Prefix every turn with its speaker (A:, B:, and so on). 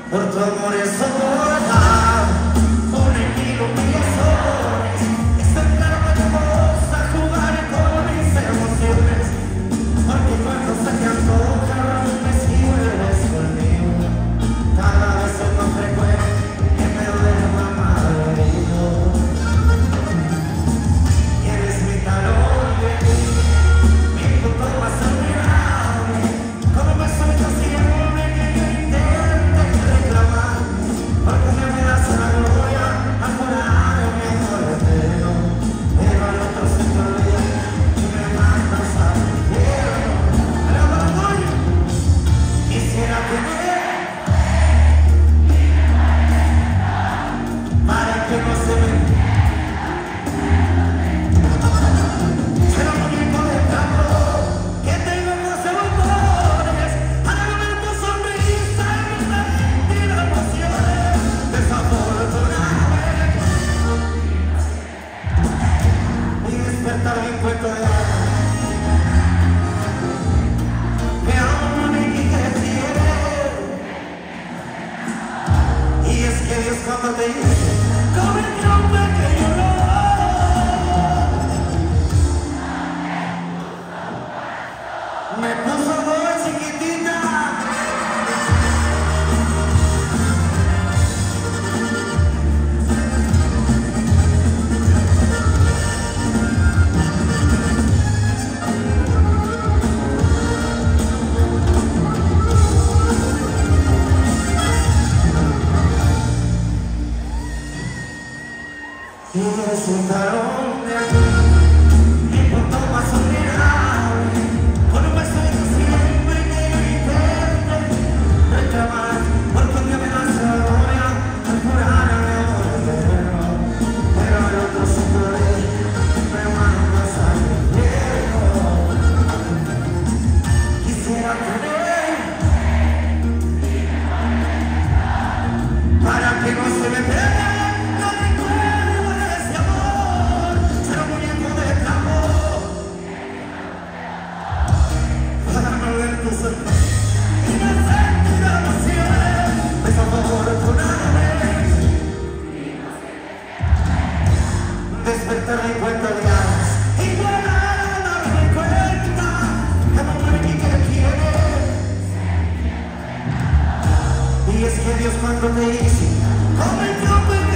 A: por tu amor es soportar, por el mil humillaciones. Está claro que te vas a jugar con mis emociones, porque cuando se te antoja si vuelves conmigo, cada vez es más frecuente que me duerma malherido. Y eres mi talón de ti, mi punto más admirable, como me sueltas siempre que yo intente reclamar, porque me das la gloria al jurar mi amor eterno, pero al otro se te olvida y me mandas al infierno. Quisiera tener para que no se me despertar mi cuento de que aún me quiere. Y es que Dios cuando te dice cómete un pequeño me puso muy chiquitita. Y es un talón de aquí, mi punto más admirable, con un beso de siempre que yo intente reclamar, porque un día me das la gloria al jurar mi amor eterno, pero el otro se puede me mandas al infierno. Quisiera tener para que no se me pierda. Despertar mi cuenta de años y para darme cuenta que no me quiere. Y es que Dios cuando te dice, come